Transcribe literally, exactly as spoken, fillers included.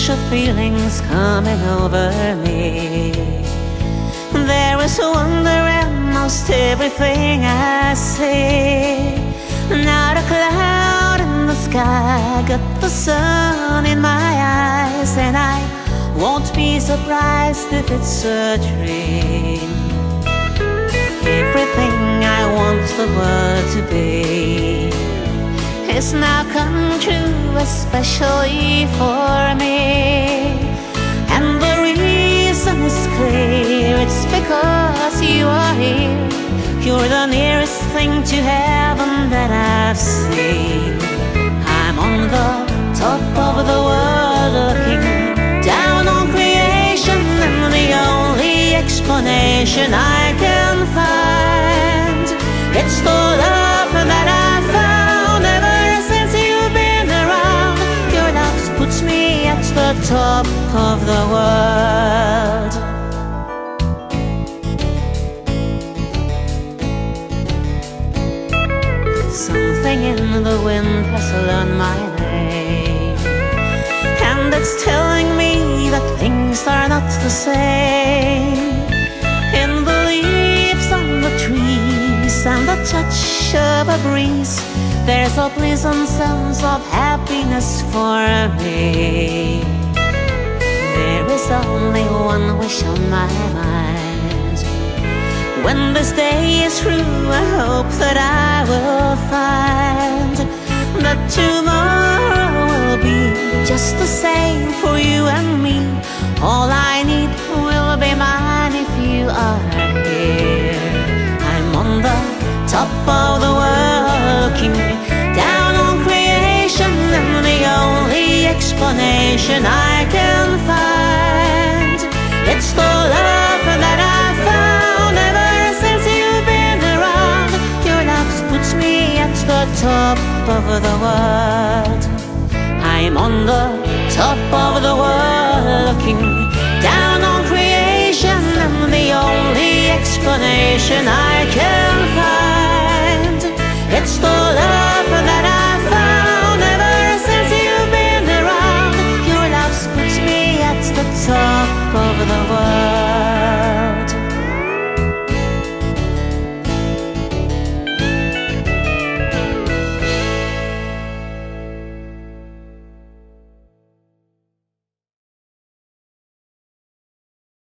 rush of feelings coming over me. There is wonder in most everything I see. Not a cloud in the sky, got the sun in my eyes, and I won't be surprised if it's a dream. Everything I want the world to be is now come true, especially for me. And the reason is clear, it's because you are here. You're the nearest thing to heaven that I've seen. I'm on the top of the world looking down on creation, and the only explanation I can find, it's the love that I found ever since you've been around. Your love puts me at the top of the world. Something in the wind has learned my name, and it's telling me that things are not the same. In the leaves on the trees and the touch of a breeze, there's a pleasant sense of happiness for me. There is only one wish on my mind. When this day is through, I hope that I will find that tomorrow will be just the same for you and me. All I need will be mine if you are here. I'm on the top of the world looking down on creation, and the only explanation I can find, it's the love that I found ever since you've been around. Your love puts me at the top of the world. I'm on the top of the world looking down on creation, and the only explanation I can find, it's the love